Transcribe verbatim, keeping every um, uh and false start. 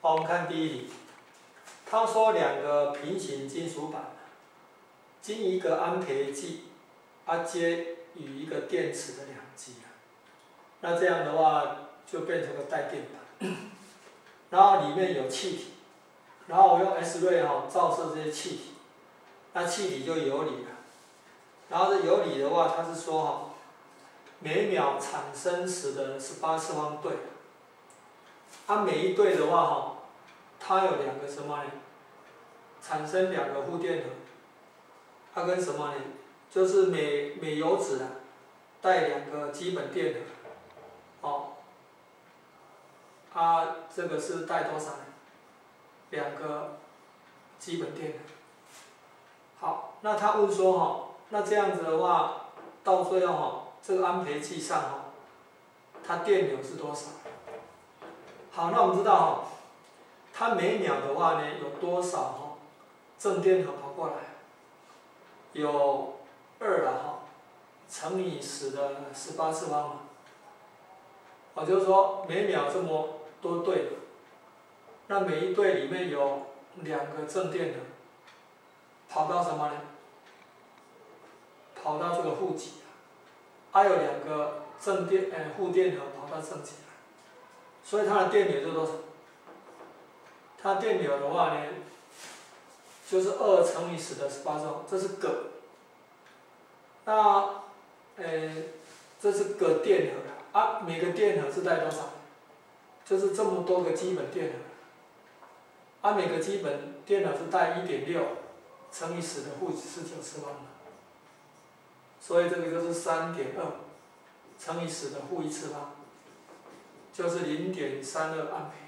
好，我们看第一题。他说两个平行金属板，经一个安培剂，啊接与一个电池的两极啊，那这样的话就变成个带电板，然后里面有气体，然后我用 S 瑞哈照射这些气体，那气体就游离了。然后这游离的话，它是说哈，每秒产生时的十八次方对，啊每一对的话哈，它有两个什么呢？产生两个负电荷，它跟什么呢？就是每每油脂啊带两个基本电荷，哦，啊这个是带多少呢？两个基本电荷。好，那他问说哈，那这样子的话，到最后哈，这个安培剂上哈，它电流是多少？好，那我们知道哈，它每秒的话呢有多少哈？正电荷跑过来，有二了哈，乘以十的十八次方嘛，也就是说每秒这么多对，那每一对里面有两个正电荷，跑到什么呢？跑到这个负极，还有两个正电呃负电荷跑到正极来，所以它的电流是多少？它电流的话呢？就是二乘以十的十八次方，这是铬。那，呃，这是铬电荷啊，每个电荷是带多少？就是这么多个基本电荷，啊，每个基本电荷是带一点六乘以十的负十九次方的，所以这个就是三点二乘以十的负一次方，就是零点三二安培。